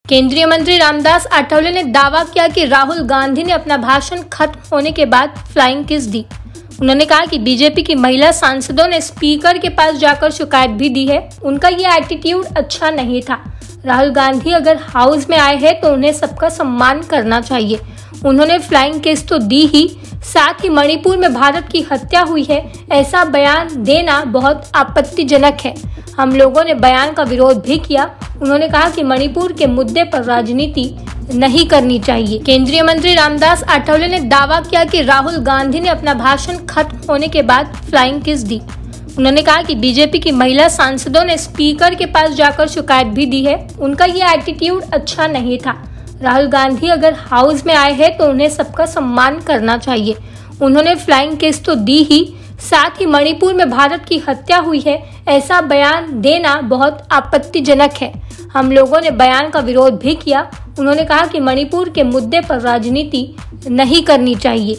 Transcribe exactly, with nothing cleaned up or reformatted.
केंद्रीय मंत्री रामदास आठवले ने दावा किया कि राहुल गांधी ने अपना भाषण खत्म होने के बाद फ्लाइंग किस दी। उन्होंने कहा कि बीजेपी की महिला सांसदों ने स्पीकर के पास जाकर शिकायत भी दी है। उनका ये एटीट्यूड अच्छा नहीं था। राहुल गांधी अगर हाउस में आए हैं तो उन्हें सबका सम्मान करना चाहिए। उन्होंने फ्लाइंग किस तो दी ही, साथ ही मणिपुर में भारत की हत्या हुई है ऐसा बयान देना बहुत आपत्तिजनक है। हम लोगों ने बयान का विरोध भी किया। उन्होंने कहा कि मणिपुर के मुद्दे पर राजनीति नहीं करनी चाहिए। केंद्रीय मंत्री रामदास आठवले ने दावा किया कि राहुल गांधी ने अपना भाषण खत्म होने के बाद फ्लाइंग किस दी। उन्होंने कहा कि बीजेपी की महिला सांसदों ने स्पीकर के पास जाकर शिकायत भी दी है। उनका ये एटीट्यूड अच्छा नहीं था। राहुल गांधी अगर हाउस में आए हैं तो उन्हें सबका सम्मान करना चाहिए। उन्होंने फ्लाइंग किस तो दी ही, साथ ही मणिपुर में भारत की हत्या हुई है ऐसा बयान देना बहुत आपत्तिजनक है। हम लोगों ने बयान का विरोध भी किया। उन्होंने कहा कि मणिपुर के मुद्दे पर राजनीति नहीं करनी चाहिए।